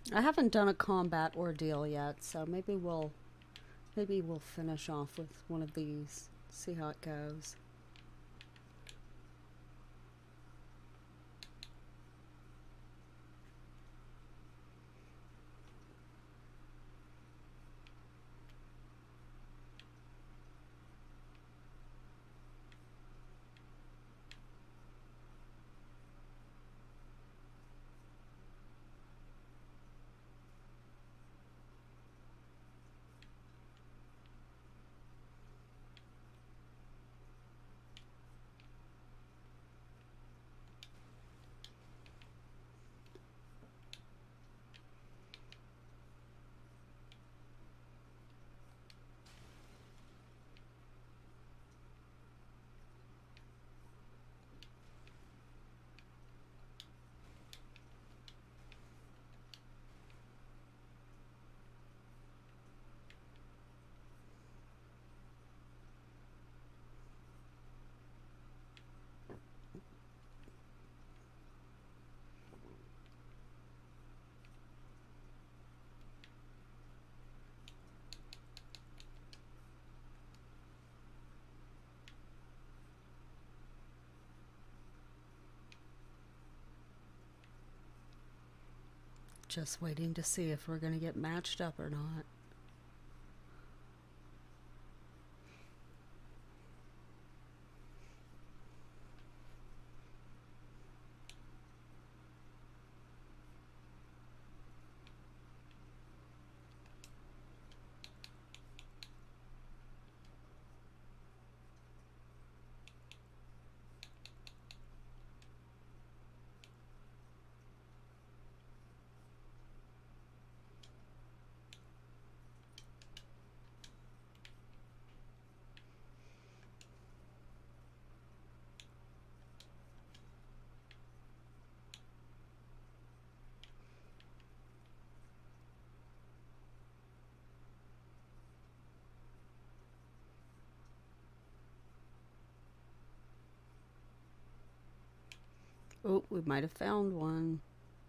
I haven't done a combat ordeal yet, so maybe we'll finish off with one of these. See how it goes. Just waiting to see if we're going to get matched up or not. Oh, we might have found one.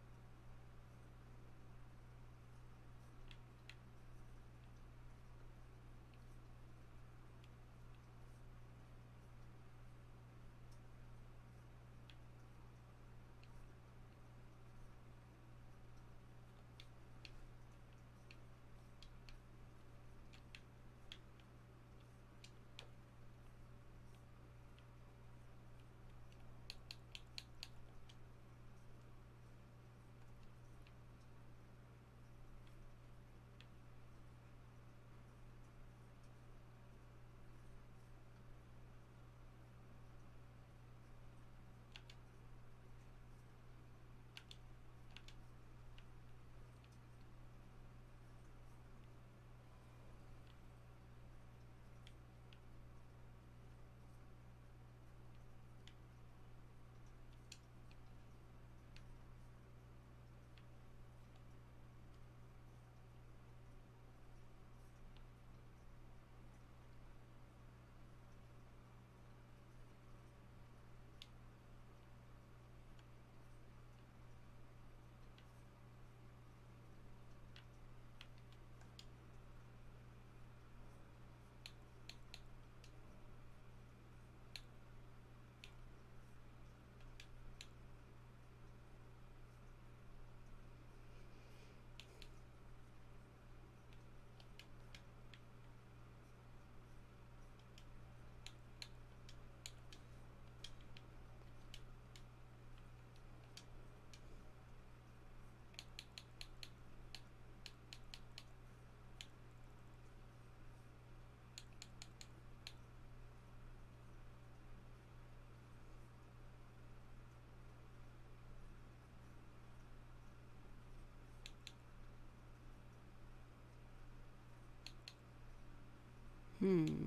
Hmm.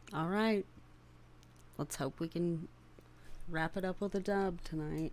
All right. Let's hope we can wrap it up with a dub tonight.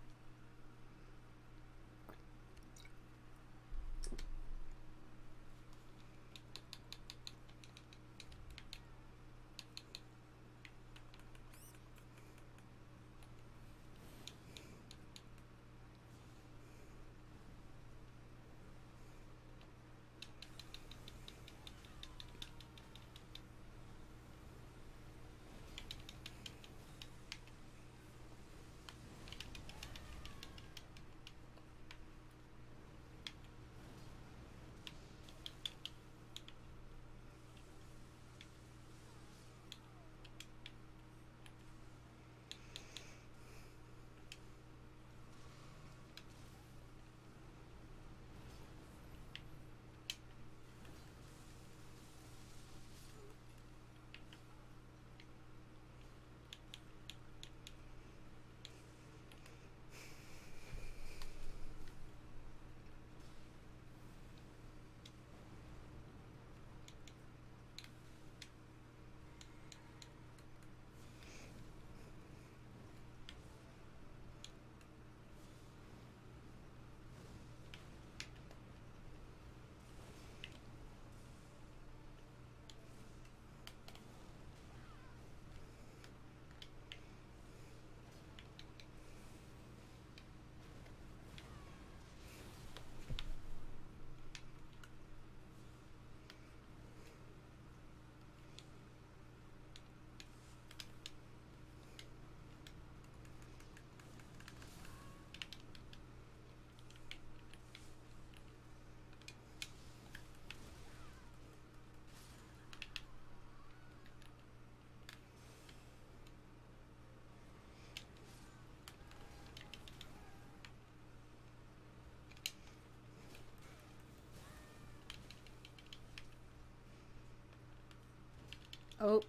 Oh.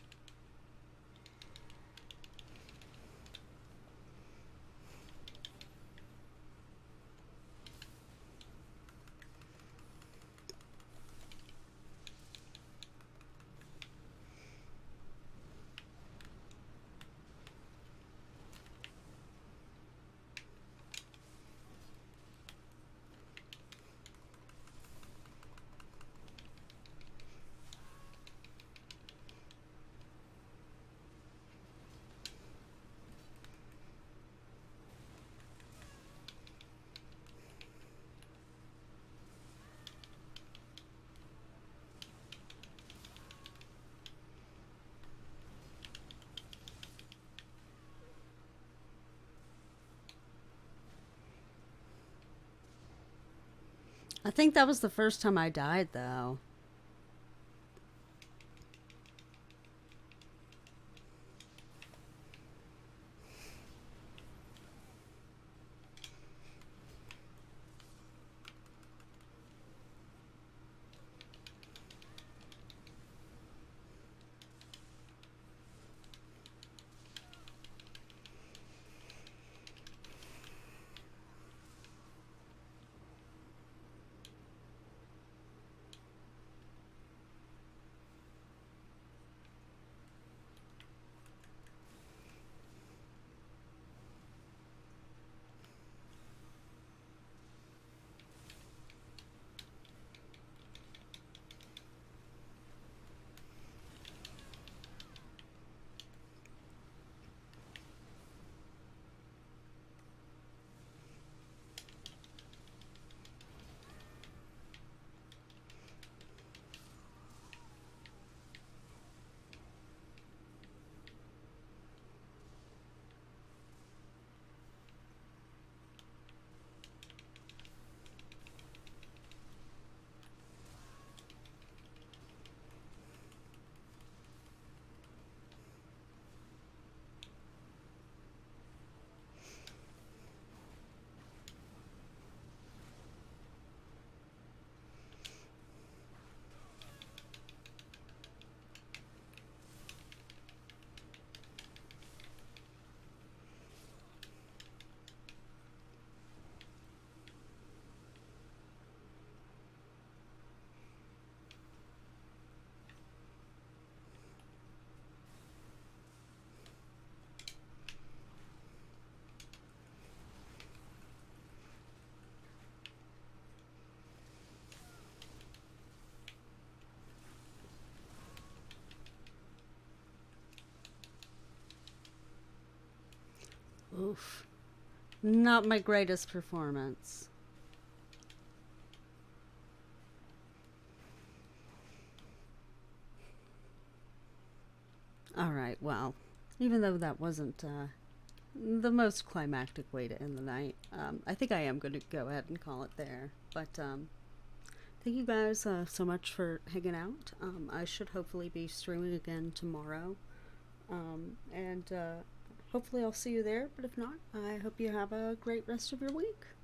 I think that was the first time I died, though. Oof. Not my greatest performance. Alright, well, even though that wasn't the most climactic way to end the night, I think I am going to go ahead and call it there. But thank you guys so much for hanging out. I should hopefully be streaming again tomorrow. And hopefully I'll see you there. But if not, I hope you have a great rest of your week.